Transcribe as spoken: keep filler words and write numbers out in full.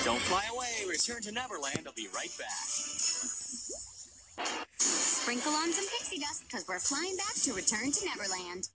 Don't fly away. Return to Neverland. I'll be right back. Sprinkle on some pixie dust because we're flying back to Return to Neverland.